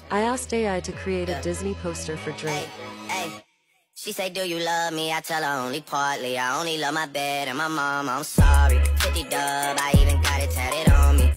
I asked AI to create a Disney poster for Drake. Hey. She say, do you love me? I tell her only partly. I only love my bed and my mom, I'm sorry. 50 dub, I even got it tatted on me.